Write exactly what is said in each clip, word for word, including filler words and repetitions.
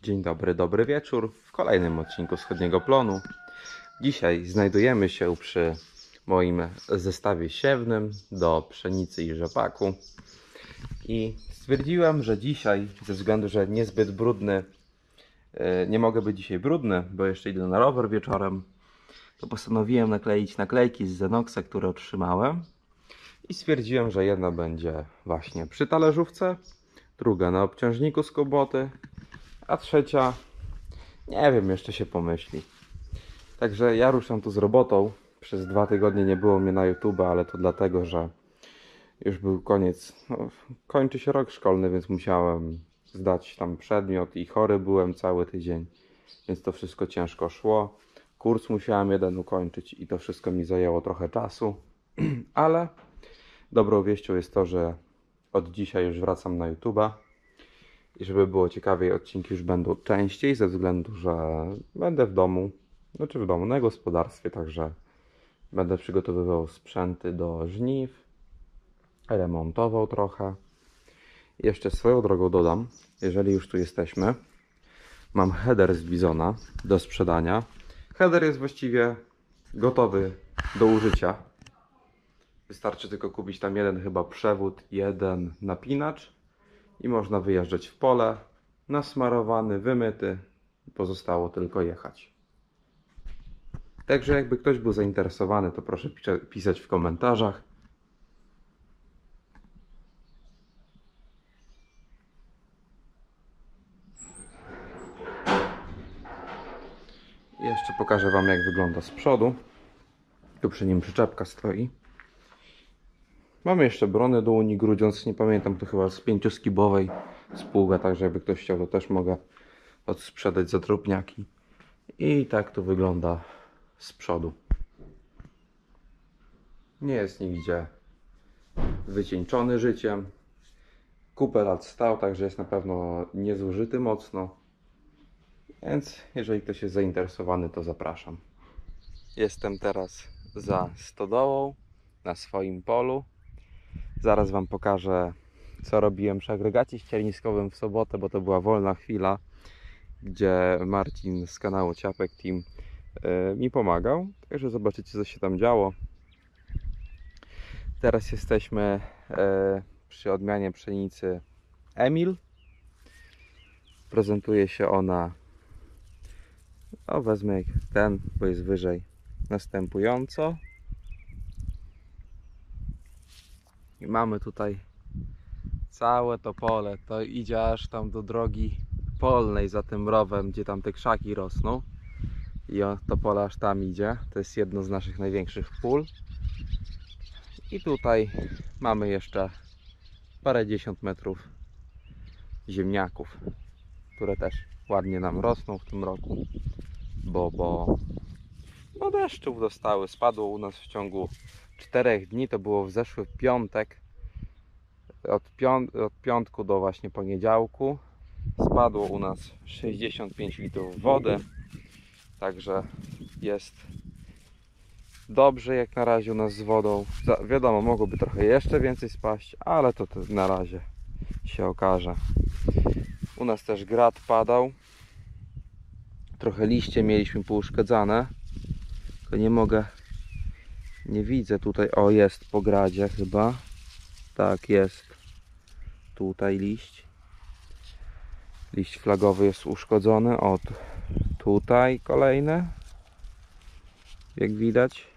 Dzień dobry, dobry wieczór w kolejnym odcinku Wschodniego Plonu. Dzisiaj znajdujemy się przy moim zestawie siewnym do pszenicy i rzepaku. I stwierdziłem, że dzisiaj, ze względu, że niezbyt brudny, nie mogę być dzisiaj brudny, bo jeszcze idę na rower wieczorem, to postanowiłem nakleić naklejki z Zenoxa, które otrzymałem. I stwierdziłem, że jedna będzie właśnie przy talerzówce, druga na obciążniku z koboty, a trzecia, nie wiem, jeszcze się pomyśli. Także ja ruszam tu z robotą. Przez dwa tygodnie nie było mnie na YouTube, ale to dlatego, że już był koniec, no, kończy się rok szkolny, więc musiałem zdać tam przedmiot i chory byłem cały tydzień, więc to wszystko ciężko szło. Kurs musiałem jeden ukończyć i to wszystko mi zajęło trochę czasu, ale dobrą wieścią jest to, że od dzisiaj już wracam na YouTube'a. I żeby było ciekawiej, odcinki już będą częściej, ze względu, że będę w domu, znaczy w domu, na gospodarstwie, także będę przygotowywał sprzęty do żniw, remontował trochę. Jeszcze swoją drogą dodam, jeżeli już tu jesteśmy, mam header z Bizona do sprzedania. Header jest właściwie gotowy do użycia. Wystarczy tylko kupić tam jeden chyba przewód, jeden napinacz. I można wyjeżdżać w pole, nasmarowany, wymyty, pozostało tylko jechać. Także jakby ktoś był zainteresowany, to proszę pisać w komentarzach. I jeszcze pokażę Wam, jak wygląda z przodu. Tu przy nim przyczepka stoi. Mamy jeszcze brony do Unii Grudziądz, nie pamiętam, to chyba z pięcioskibowej spółka, także jakby ktoś chciał, to też mogę odsprzedać za drobniaki. I tak to wygląda z przodu. Nie jest nigdzie wycieńczony życiem. Kupę lat stał, także jest na pewno niezużyty mocno. Więc jeżeli ktoś jest zainteresowany, to zapraszam. Jestem teraz za stodołą na swoim polu. Zaraz Wam pokażę, co robiłem przy agregacie ścierniskowym w sobotę, bo to była wolna chwila, gdzie Marcin z kanału Ciapek Team yy, mi pomagał. Także zobaczycie, co się tam działo. Teraz jesteśmy yy, przy odmianie pszenicy Emil. Prezentuje się ona, o wezmę ten, bo jest wyżej, następująco. I mamy tutaj całe to pole, to idzie aż tam do drogi polnej za tym rowem, gdzie tam te krzaki rosną. I to pole aż tam idzie. To jest jedno z naszych największych pól. I tutaj mamy jeszcze parędziesiąt metrów ziemniaków, które też ładnie nam rosną w tym roku, bo, bo no deszczów dostały. Spadło u nas w ciągu czterech dni, to było w zeszły piątek. Od, piąt od piątku do właśnie poniedziałku spadło u nas sześćdziesiąt pięć litrów wody. Także jest dobrze jak na razie u nas z wodą. Wiadomo, mogłoby trochę jeszcze więcej spaść, ale to, to na razie się okaże. U nas też grad padał. Trochę liście mieliśmy pouszkadzane. Tylko nie mogę, nie widzę tutaj. O, jest po gradzie chyba. Tak, jest tutaj liść. Liść flagowy jest uszkodzony. O, tutaj kolejne, jak widać.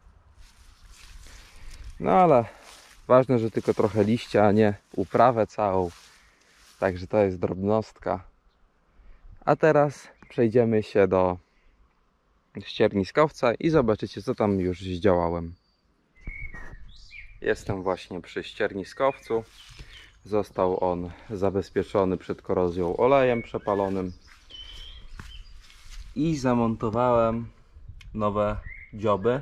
No ale ważne, że tylko trochę liścia, a nie uprawę całą. Także to jest drobnostka. A teraz przejdziemy się do ścierniskowca i zobaczycie, co tam już zdziałałem. Jestem właśnie przy ścierniskowcu. Został on zabezpieczony przed korozją olejem przepalonym. I zamontowałem nowe dzioby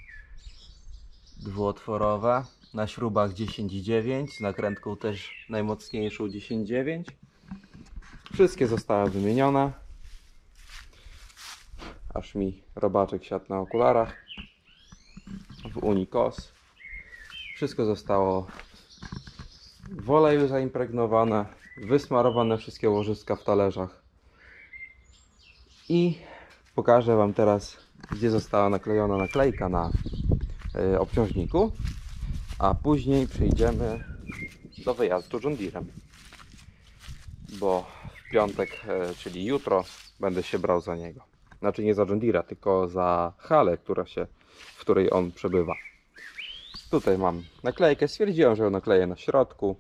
dwuotworowe na śrubach dziesięć dziewięć, z nakrętką też najmocniejszą dziesięć dziewięć. Wszystkie zostały wymienione. Aż mi robaczek siadł na okularach w Unikos. Wszystko zostało w oleju zaimpregnowane, wysmarowane wszystkie łożyska w talerzach. I pokażę Wam teraz, gdzie została naklejona naklejka na y, obciążniku, a później przejdziemy do wyjazdu John Deerem, bo w piątek, y, czyli jutro, będę się brał za niego. Znaczy nie za John Deera, tylko za halę, która się, w której on przebywa. Tutaj mam naklejkę, stwierdziłem, że ją nakleję na środku.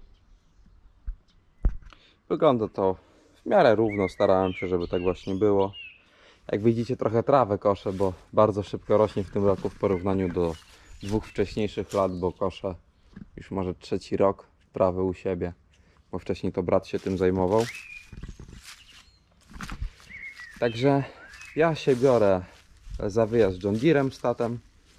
Wygląda to w miarę równo, starałem się, żeby tak właśnie było. Jak widzicie, trochę trawę koszę, bo bardzo szybko rośnie w tym roku w porównaniu do dwóch wcześniejszych lat, bo koszę już może trzeci rok trawy u siebie, bo wcześniej to brat się tym zajmował. Także ja się biorę za wyjazd John Deerem z tatem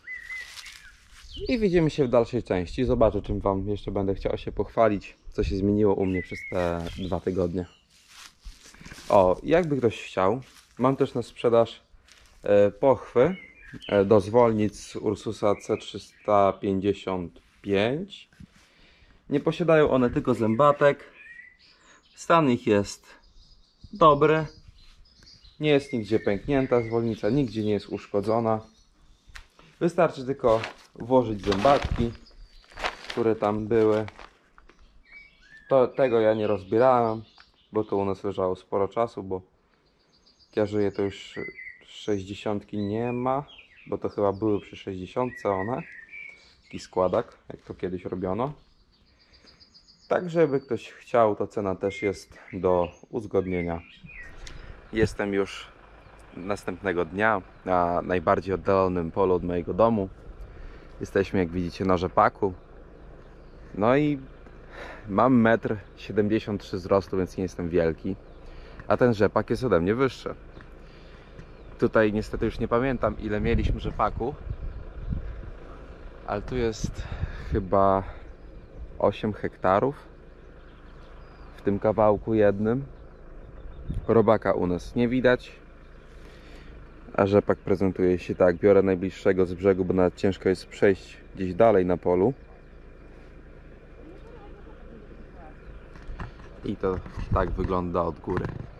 i widzimy się w dalszej części. Zobaczę, czym Wam jeszcze będę chciał się pochwalić, co się zmieniło u mnie przez te dwa tygodnie. O, jakby ktoś chciał, mam też na sprzedaż e, pochwy e, do zwolnic Ursusa C trzysta pięćdziesiąt pięć. Nie posiadają one tylko zębatek. Stan ich jest dobry. Nie jest nigdzie pęknięta zwolnica, nigdzie nie jest uszkodzona. Wystarczy tylko włożyć zębatki, które tam były. To, tego ja nie rozbierałem, bo to u nas leżało sporo czasu, bo ja żyję, to już sześćdziesiątki nie ma, bo to chyba były przy sześćdziesiątce one. Taki składak, jak to kiedyś robiono. Tak, żeby ktoś chciał, to cena też jest do uzgodnienia. Jestem już następnego dnia na najbardziej oddalonym polu od mojego domu. Jesteśmy, jak widzicie, na rzepaku. No i mam metr siedemdziesiąt trzy wzrostu, więc nie jestem wielki. A ten rzepak jest ode mnie wyższy. Tutaj niestety już nie pamiętam, ile mieliśmy rzepaku, ale tu jest chyba osiem hektarów w tym kawałku jednym. Robaka u nas nie widać, a rzepak prezentuje się tak. Biorę najbliższego z brzegu, bo nawet ciężko jest przejść gdzieś dalej na polu. I to tak wygląda od góry.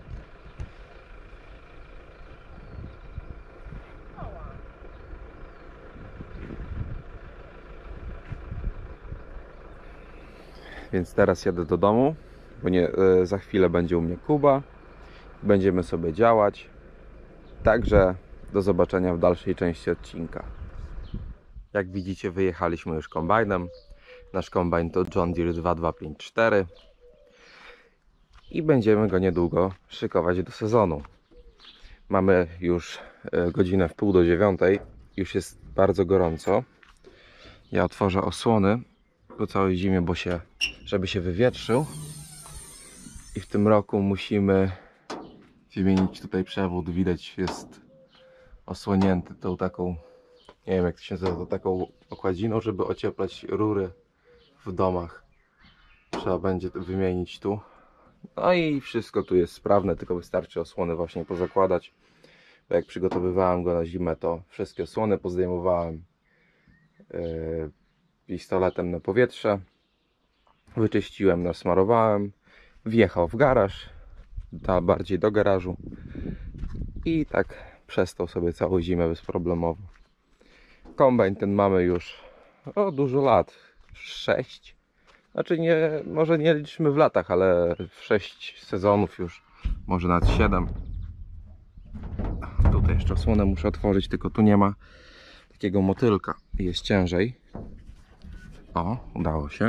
Więc teraz jadę do domu, bo nie, za chwilę będzie u mnie Kuba. Będziemy sobie działać. Także do zobaczenia w dalszej części odcinka. Jak widzicie, wyjechaliśmy już kombajnem. Nasz kombajn to John Deere dwa dwa pięć cztery. I będziemy go niedługo szykować do sezonu. Mamy już godzinę w pół do dziewiątej. Już jest bardzo gorąco. Ja otworzę osłony po całej zimie, bo się, żeby się wywietrzył. I w tym roku musimy wymienić tutaj przewód. Widać, jest osłonięty tą taką, nie wiem jak to się nazywa, to taką okładziną, żeby ocieplać rury w domach. Trzeba będzie to wymienić tu. No i wszystko tu jest sprawne, tylko wystarczy osłony właśnie pozakładać. Bo jak przygotowywałem go na zimę, to wszystkie osłony pozdejmowałem yy, pistoletem na powietrze. Wyczyściłem, nasmarowałem. Wjechał w garaż, da bardziej do garażu. I tak przestał sobie całą zimę bezproblemowo. Kombajn ten mamy już o dużo lat. sześć. Znaczy nie, może nie liczymy w latach, ale w sześć sezonów już, może nawet siedem. Tutaj jeszcze osłonę muszę otworzyć, tylko tu nie ma takiego motylka. Jest ciężej. O, udało się.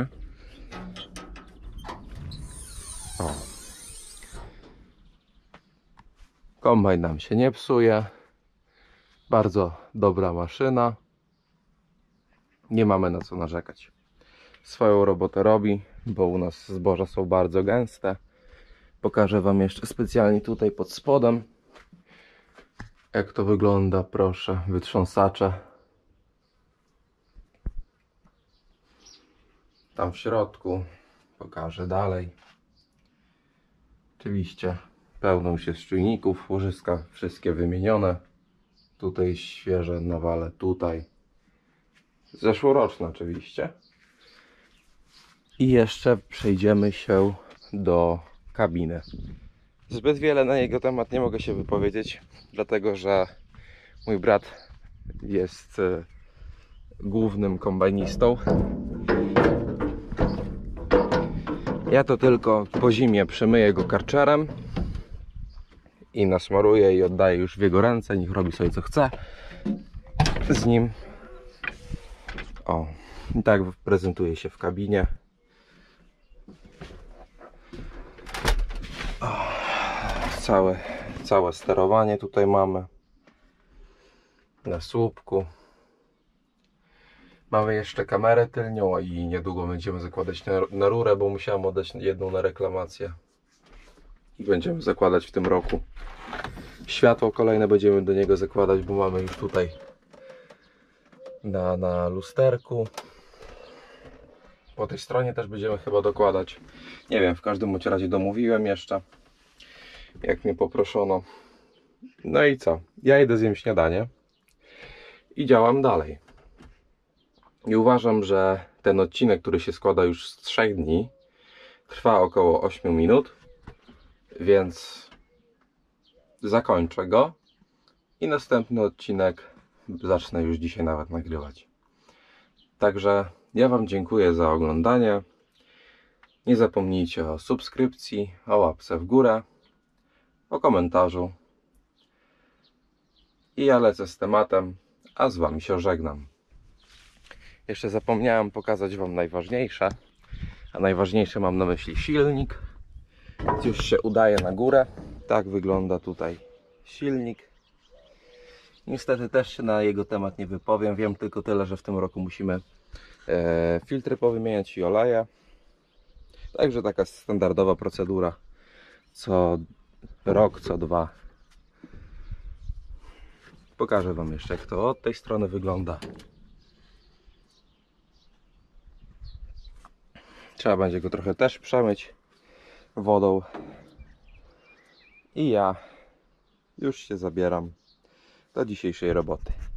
O. Kombajn nam się nie psuje. Bardzo dobra maszyna. Nie mamy na co narzekać. Swoją robotę robi, bo u nas zboża są bardzo gęste. Pokażę Wam jeszcze specjalnie tutaj pod spodem, jak to wygląda, proszę, wytrząsacze. Tam w środku pokażę dalej. Oczywiście pełno już jest czujników, łożyska wszystkie wymienione. Tutaj świeże nawale, tutaj zeszłoroczne oczywiście. I jeszcze przejdziemy się do kabiny. Zbyt wiele na jego temat nie mogę się wypowiedzieć, dlatego że mój brat jest e, głównym kombajnistą. Ja to tylko po zimie przemyję go karczerem i nasmaruję i oddaję już w jego ręce. Niech robi sobie co chce z nim. O, i tak prezentuje się w kabinie. O, całe, całe sterowanie tutaj mamy na słupku. Mamy jeszcze kamerę tylnią i niedługo będziemy zakładać na, na rurę, bo musiałem oddać jedną na reklamację. I będziemy zakładać w tym roku. Światło kolejne będziemy do niego zakładać, bo mamy już tutaj na, na lusterku. Po tej stronie też będziemy chyba dokładać. Nie wiem, w każdym bądź razie domówiłem jeszcze, jak mnie poproszono. No i co? Ja idę zjem śniadanie i działam dalej. I uważam, że ten odcinek, który się składa już z trzech dni, trwa około ośmiu minut, więc zakończę go i następny odcinek zacznę już dzisiaj nawet nagrywać. Także ja Wam dziękuję za oglądanie. Nie zapomnijcie o subskrypcji, o łapce w górę, o komentarzu. I ja lecę z tematem, a z Wami się żegnam. Jeszcze zapomniałem pokazać Wam najważniejsze, a najważniejsze mam na myśli silnik. Już się udaje na górę. Tak wygląda tutaj silnik. Niestety też się na jego temat nie wypowiem. Wiem tylko tyle, że w tym roku musimy e, filtry powymieniać i oleje. Także taka standardowa procedura. Co rok, co dwa. Pokażę Wam jeszcze, jak to od tej strony wygląda. Trzeba będzie go trochę też przemyć wodą. I ja już się zabieram do dzisiejszej roboty.